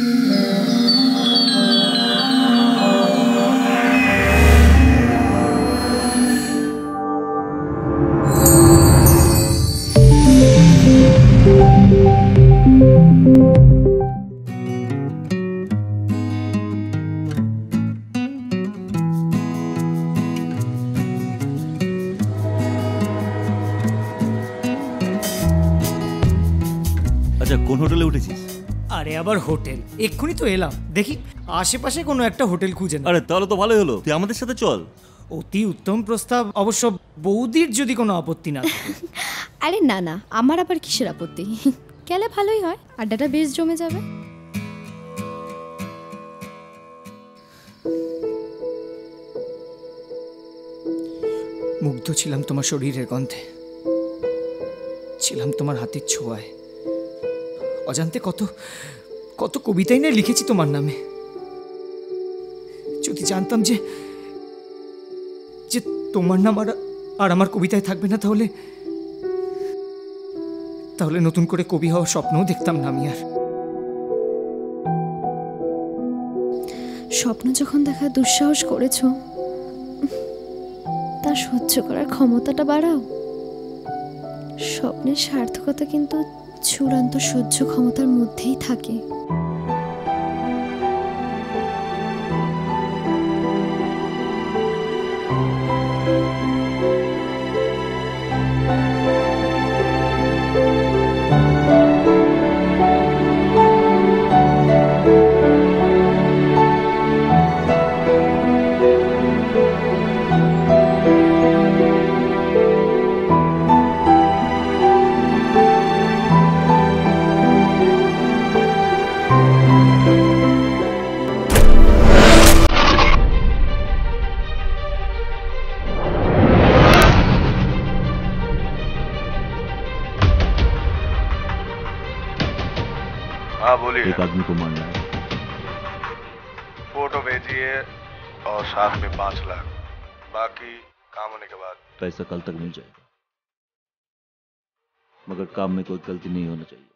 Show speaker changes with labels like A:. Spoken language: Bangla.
A: আচ্ছা, কোন হোটেলে উঠেছিস?
B: আরে আবার হোটেল, এক্ষুনি তো এলাম। দেখি আশেপাশে কোনো একটা হোটেল খুঁজে না।
A: আরে তাহলে তো ভালোই হলো, তুই আমাদের সাথে চল।
B: অতি উত্তম প্রস্তাব, অবশ্য বৌদির যদি কোনো আপত্তি না থাকে।
C: আরে না না, আমার আবার কিসের আপত্তি, গেলে ভালোই হয়, আড্ডাটা বেশ জমে যাবে।
B: মুগ্ধ ছিলাম তোমার শরীরের গন্ধে, ছিলাম তোমার হাতের ছোঁয়ায়। অজান্তে কত কত কবিতাই না লিখেছি তোমার নামে। যদি জানতাম যে যে তোমার নাম আর আমার কবিতায় থাকবে না, তাহলে তাহলে নতুন করে কবি হওয়ার স্বপ্নও দেখতাম না আমি আর।
C: স্বপ্ন যখন দেখা দুঃসাহস করেছো, তা সহ্য করার ক্ষমতাটা বাড়াও। স্বপ্নের সার্থকতা কিন্তু চূড়ান্ত সহ্য ক্ষমতার মধ্যেই থাকে।
D: हाँ बोलिए।
A: एक आदमी को मारना है।
D: फोटो भेजिए और साथ में 5 लाख, बाकी काम होने के बाद।
A: पैसा कल तक मिल जाएगा, मगर काम में कोई गलती नहीं होना चाहिए।